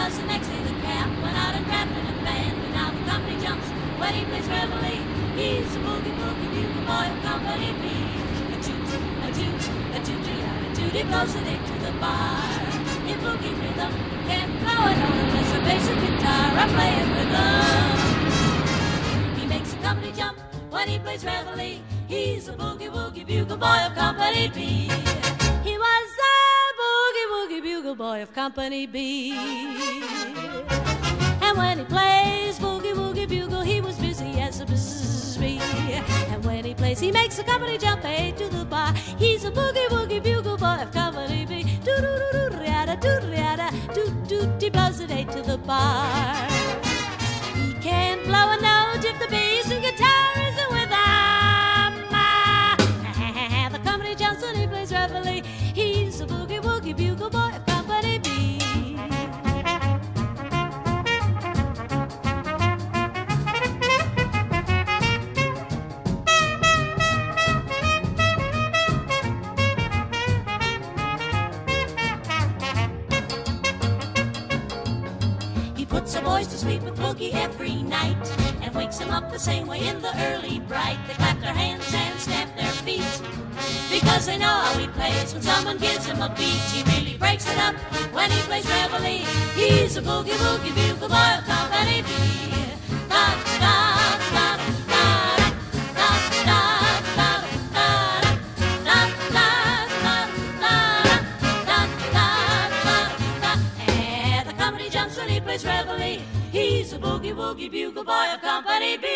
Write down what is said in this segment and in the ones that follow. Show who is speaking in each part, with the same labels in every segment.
Speaker 1: 'cause the next day the cap went out and rapped in a band, and now the company jumps when he plays reveille. He's a boogie boogie bugle boy of Company B. A toot, a toot, a toot, a toot, he blows the dick to the bar. In boogie rhythm, can't blow it on unless a basic guitar. I play it rhythm. He makes the company jump when he plays reveille. He's a boogie woogie bugle boy of Company B. He was the boogie woogie bugle boy of Company B. And when he plays boogie woogie bugle, he was busy as a Prisbrey. And when he plays, he makes the company jump to the bar. He's a boogie woogie bugle boy of Company B. Do do do do riada do riada do do. He blows it to the bar. He can't blow a note if the bass and guitar isn't with him. The company jumps when he plays reveille. He's a boogie woogie bugle boy of Company B. Puts the boys to sleep with boogie every night and wakes them up the same way in the early bright. They clap their hands and stamp their feet because they know how he plays. When someone gives him a beat, he really breaks it up when he plays reveille. He's a boogie woogie bugle boy of Company B. Da da da da da da da da da da da da da da. And the company jumps when he plays reveille. He's a boogie woogie bugle boy of Company B.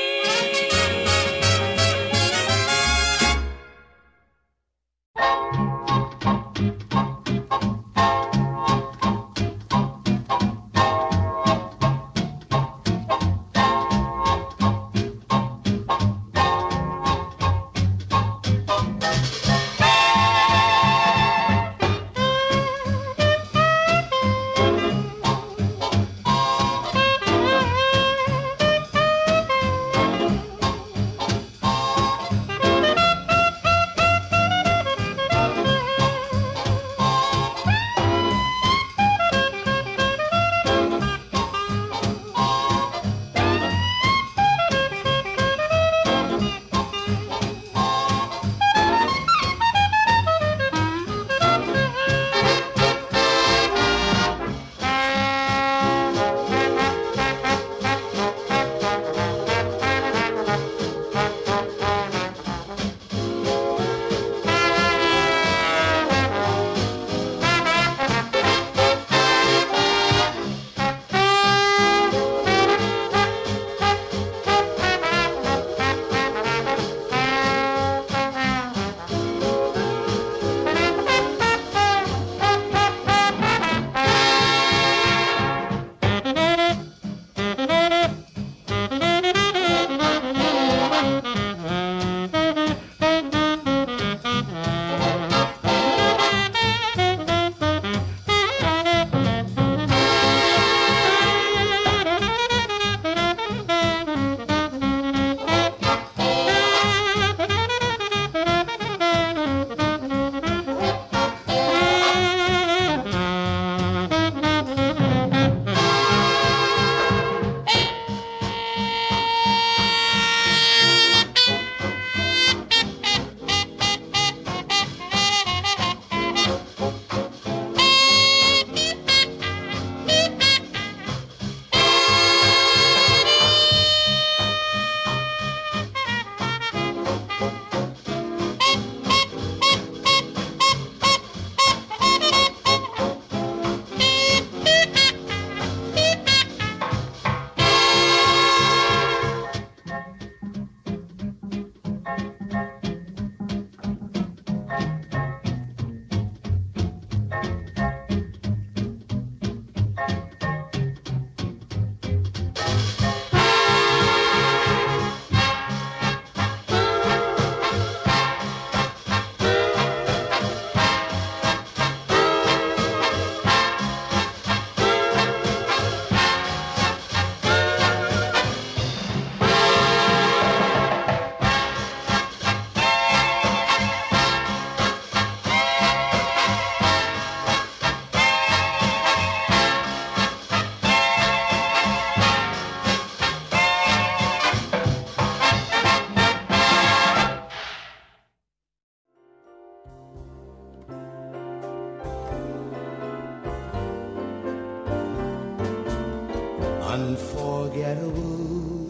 Speaker 2: unforgettable.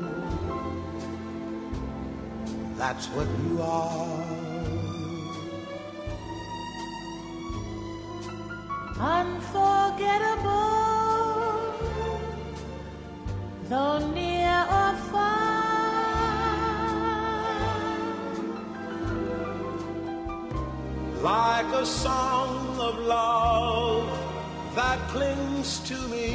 Speaker 2: That's what you are.
Speaker 1: Unforgettable, though near or far.
Speaker 2: Like a song of love that clings to me,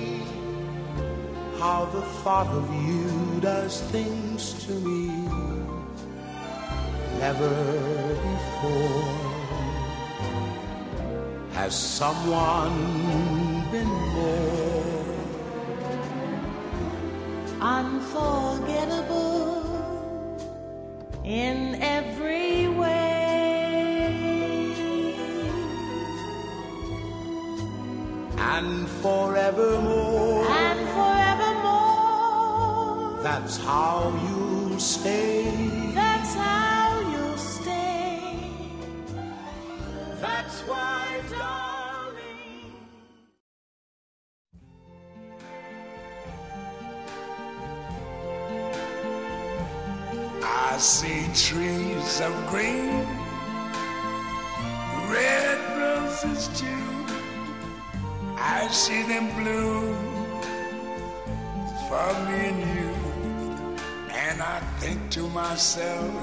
Speaker 2: how the thought of you does things to me never before. Has someone been more
Speaker 1: unforgettable in every way?
Speaker 2: And forevermore,
Speaker 1: and forevermore,
Speaker 2: that's how you'll stay.
Speaker 1: That's how you'll stay.
Speaker 2: That's why, darling, I see trees of green, red roses too. I see them bloom for me and you. And I think to myself,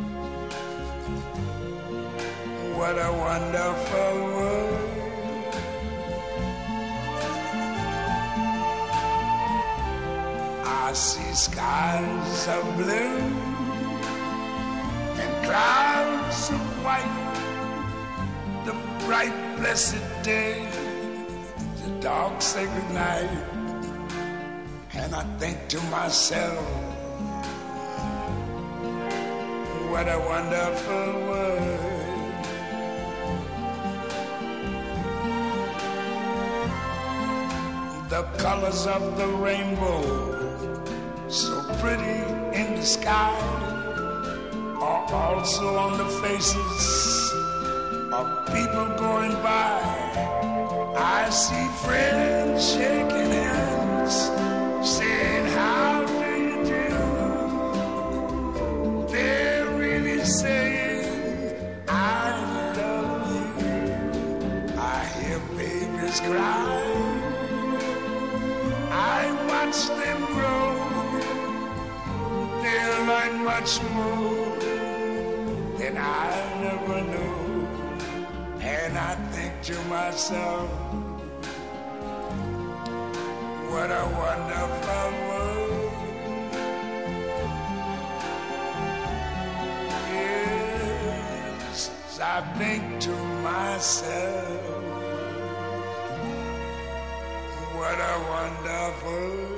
Speaker 2: what a wonderful world. I see skies of blue and clouds of white, the bright blessed day, the dark sacred night. And I think to myself, what a wonderful world. The colors of the rainbow, so pretty in the sky, are also on the faces of people going by. I see friends shaking hands, saying, how do you do? They're really saying, I love you. I hear babies cry, I watch them grow. They'll learn much more than I never knew. And I think to myself, what a wonderful world. Yes, I think to myself, what a wonderful world.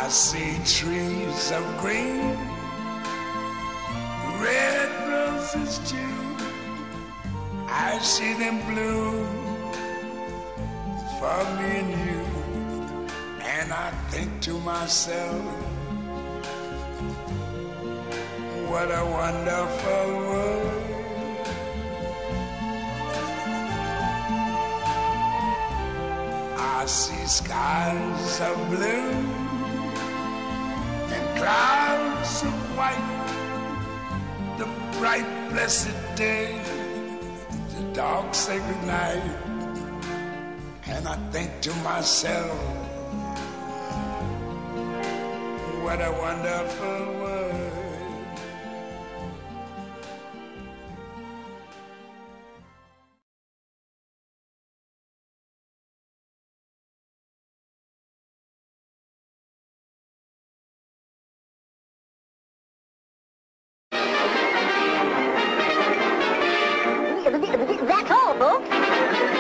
Speaker 2: see trees of green, red roses too. I see them bloom for me and you. And I think to myself, what a wonderful world. I see skies of blue and clouds of white, the bright blessed day, the dark sacred night. And I think to myself, what a wonderful world.
Speaker 3: That's all, folks.